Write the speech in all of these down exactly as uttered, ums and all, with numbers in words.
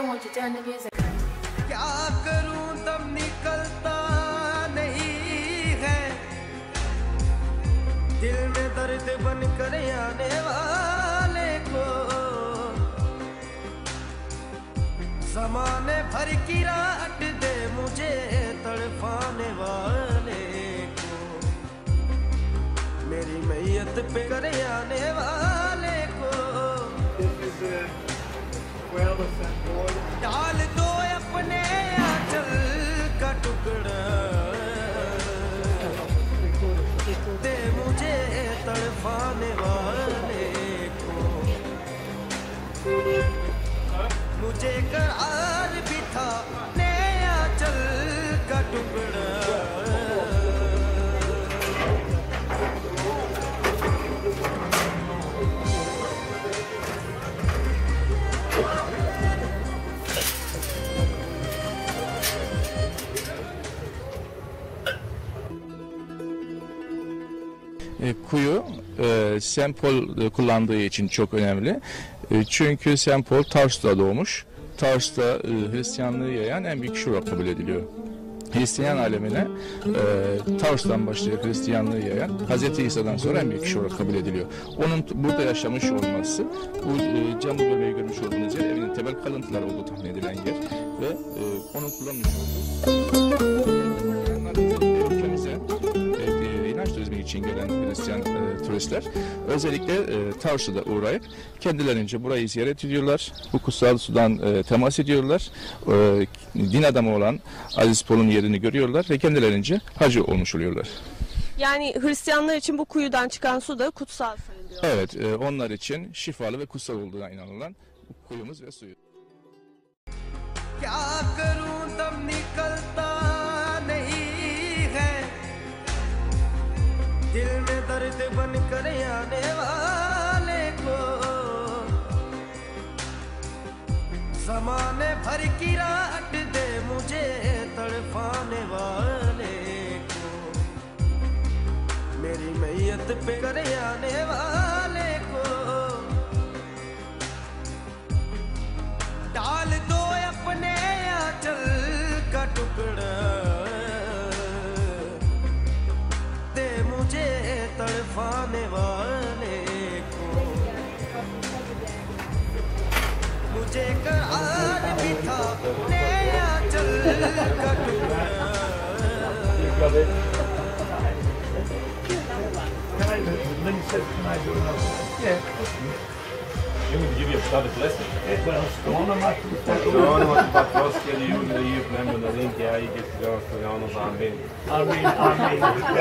want you to turn the music. क्या करूं तब निकलता नहीं है, दिल में दर्द बन कर आने वाले को, ज़माने भर की रात दे मुझे तड़पाने वाले को, मेरी मैयत पे कर आने वाले को। डाल दो अपने आंचल का टुकड़ा, दे मुझे तड़पाने वाले को, मुझे करार भी था नया आंचल का टुकड़ा। Kuyu e, Saint Paul e, kullandığı için çok önemli. E, çünkü Saint Paul Tarsus'ta doğmuş. Tarsus'ta e, Hristiyanlığı yayan en büyük kişi olarak kabul ediliyor. Hristiyan alemine e, Tarsus'tan başlayarak Hristiyanlığı yayan Hazreti İsa'dan sonra en büyük kişi olarak kabul ediliyor. Onun burada yaşamış olması, bu e, camlı bebeği görmüş olduğunuz yer evinin temel kalıntıları olduğu tahmin edilen yer ve e, onun kullanmış olduğu ülkemize inanç turizmi için gelen Hristiyan e, turistler özellikle e, Tarsus'da uğrayıp kendilerince burayı ziyaret ediyorlar. Bu kutsal sudan e, temas ediyorlar. E, din adamı olan Aziz Paul'un yerini görüyorlar ve kendilerince hacı olmuş oluyorlar. Yani Hristiyanlar için bu kuyudan çıkan su da kutsal sayılıyor. Evet, e, onlar için şifalı ve kutsal olduğuna inanılan bu kuyumuz ve suyu. क्या करूं तब निकलता नहीं है, दिल में दर्द बन कर आने वाले को, ज़माने भर की रात दे मुझे तड़पाने वाले को, मेरी मैयत पे कर आने वाले को, डाल दो अपने आंचल का टुकड़ा, दे मुझे तड़पाने वाले को, मुझे करार भी था नया आंचल का टुकड़ा। You want to give you a bloody blessing? Yeah, well, Skåne måste Skåne måste bara tröska dig under djupländerna och inte jag gick till oss för Janus Amen. Amen, amen.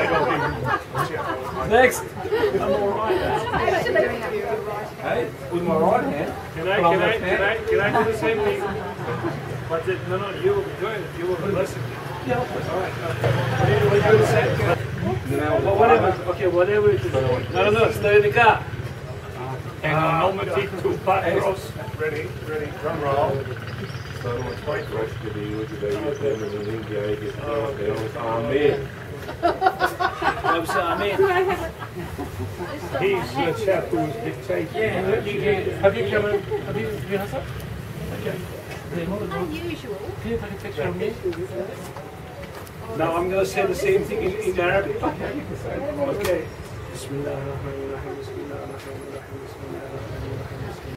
Next! I'm all right. Hey, with my right hand. Can I, can I, can I, can I do the same thing? But it, no, no, you will be doing it. You will be blessing me. Yeah. All right. Will you do the same thing? No, Whatever. Okay, whatever it is. no, no, no, stay in the car. And uh, normative to Patros. Ready, ready, drum roll. Så de har två tröskor i djupländer och inte jag gick till oss för Janus Amen. I'm sorry, I mean, he's the chap who was dictating. Yeah, you can. Have you come in? Have you, you have some? Okay. Unusual. Can you take a picture of me? Now I'm going to say the same thing in, in Arabic. Okay, you can say it. Okay. Bismillahirrahmanirrahim. Bismillahirrahmanirrahim. Bismillahirrahmanirrahim.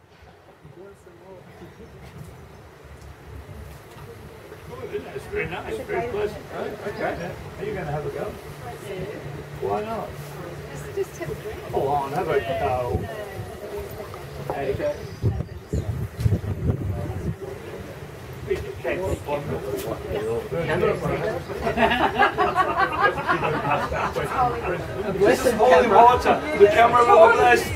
It's very nice, very pleasant. Okay. Are you going to have a go? Why not? Just, just have a drink. Hold on, have a go. Okay. This is holy water. The camera will be blessed.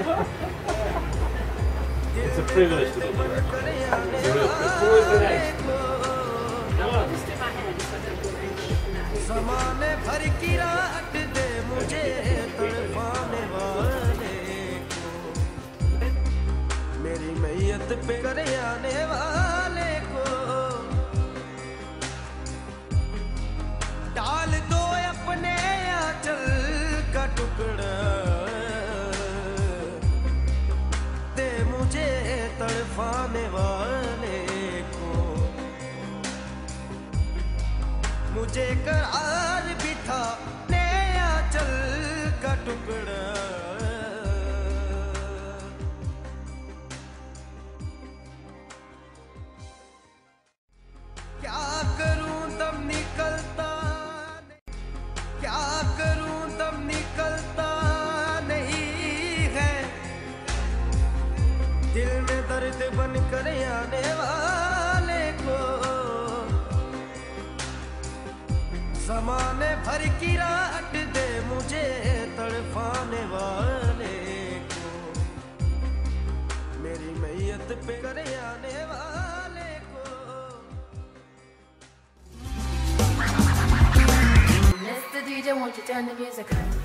It's a privilege to be here. It's a real privilege. Who is the next? Just in my hand, so I don't do it. ज़माने भर की रात दे मुझे तड़पाने वाले को, मेरी मैयत पे कर आने वाले को, डाल दो अपने आंचल का टुकड़ा, दे मुझे तड़पाने वाले मुझे करार बिठा नया चल का टुकड़ा क्या करूं दम निकलता क्या करूं दम निकलता नहीं है दिल में दर्द बन कर आने वाले को ज़माने भर की रात दे मुझे तड़पाने वाले को मेरी मैयत पे कर आने वाले को Mister D J, won't you turn the music on?